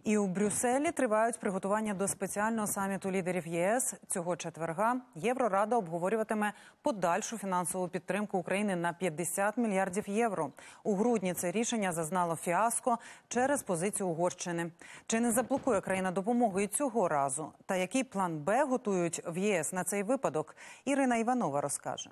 І у Брюсселі тривають приготування до спеціального саміту лідерів ЄС. Цього четверга Єврорада обговорюватиме подальшу фінансову підтримку України на 50 мільярдів євро. У грудні це рішення зазнало фіаско через позицію Угорщини. Чи не заблокує країна допомогу і цього разу? Та який план «Б» готують в ЄС на цей випадок? Ірина Іванова розкаже.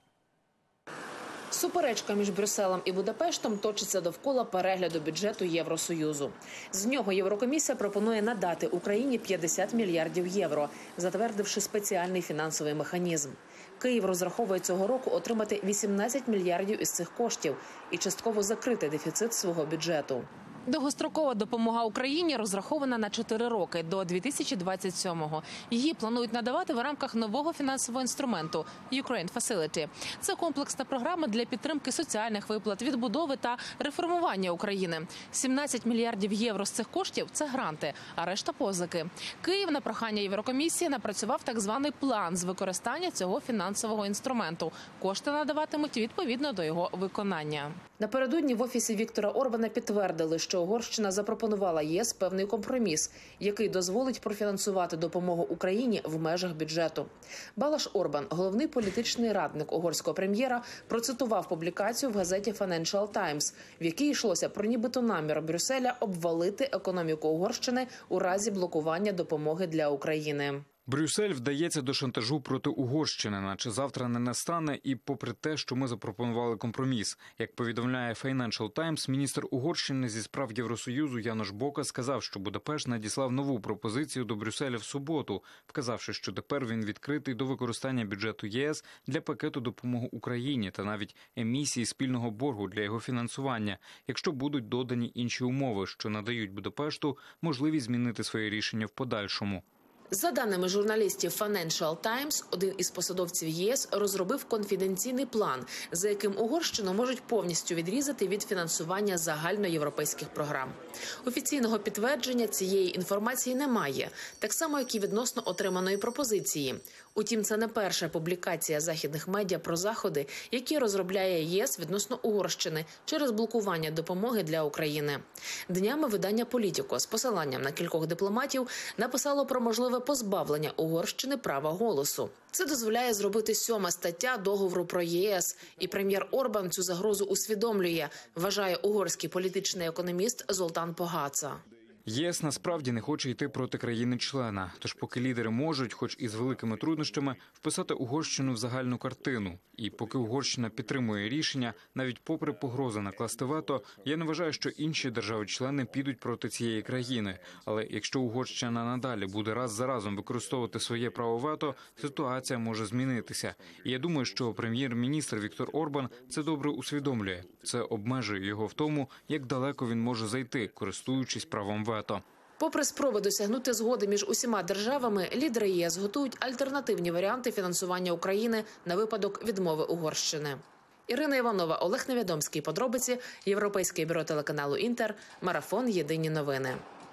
Суперечка між Брюсселем і Будапештом точиться довкола перегляду бюджету Євросоюзу. З нього Єврокомісія пропонує надати Україні 50 мільярдів євро, затвердивши спеціальний фінансовий механізм. Київ розраховує цього року отримати 18 мільярдів із цих коштів і частково закрити дефіцит свого бюджету. Довгострокова допомога Україні розрахована на 4 роки, до 2027-го. Її планують надавати в рамках нового фінансового інструменту – Ukraine Facility. Це комплексна програма для підтримки соціальних виплат, відбудови та реформування України. 17 мільярдів євро з цих коштів – це гранти, а решта – позики. Київ на прохання Єврокомісії напрацював так званий план з використання цього фінансового інструменту. Кошти надаватимуть відповідно до його виконання. Напередодні в Офісі Віктора Орбана підтвердили, що Угорщина запропонувала ЄС певний компроміс, який дозволить профінансувати допомогу Україні в межах бюджету. Балаш Орбан, головний політичний радник угорського прем'єра, процитував публікацію в газеті Financial Times, в якій йшлося про нібито намір Брюсселя обвалити економіку Угорщини у разі блокування допомоги для України. Брюссель вдається до шантажу проти Угорщини, наче завтра не настане, і попри те, що ми запропонували компроміс. Як повідомляє Financial Times, міністр Угорщини зі справ Євросоюзу Янош Бока сказав, що Будапешт надіслав нову пропозицію до Брюсселя в суботу, вказавши, що тепер він відкритий до використання бюджету ЄС для пакету допомоги Україні та навіть емісії спільного боргу для його фінансування, якщо будуть додані інші умови, що надають Будапешту можливість змінити своє рішення в подальшому. За даними журналістів Financial Times, один із посадовців ЄС розробив конфіденційний план, за яким Угорщину можуть повністю відрізати від фінансування загальноєвропейських програм. Офіційного підтвердження цієї інформації немає, так само, як і відносно отриманої пропозиції. Утім, це не перша публікація західних медіа про заходи, які розробляє ЄС відносно Угорщини через блокування допомоги для України. Днями видання «Політіко» з посиланням на кількох дипломатів написало про можливе позбавлення Угорщини права голосу. Це дозволяє зробити 7-ма стаття договору про ЄС, і прем'єр Орбан цю загрозу усвідомлює, вважає угорський політичний економіст Золтан Погаца. ЄС насправді не хоче йти проти країни-члена, тож поки лідери можуть, хоч і з великими труднощами, вписати Угорщину в загальну картину. І поки Угорщина підтримує рішення, навіть попри погрози накласти вето, я не вважаю, що інші держави-члени підуть проти цієї країни. Але якщо Угорщина надалі буде раз за разом використовувати своє право вето, ситуація може змінитися. І я думаю, що прем'єр-міністр Віктор Орбан це добре усвідомлює. Це обмежує його в тому, як далеко він може зайти, користуючись правом вето. Попри спроби досягнути згоди між усіма державами, лідери ЄС готують альтернативні варіанти фінансування України на випадок відмови Угорщини. Ірина Іванова, Олег Невідомський. Подробиці. Європейське бюро телеканалу «Інтер». Марафон. Єдині новини.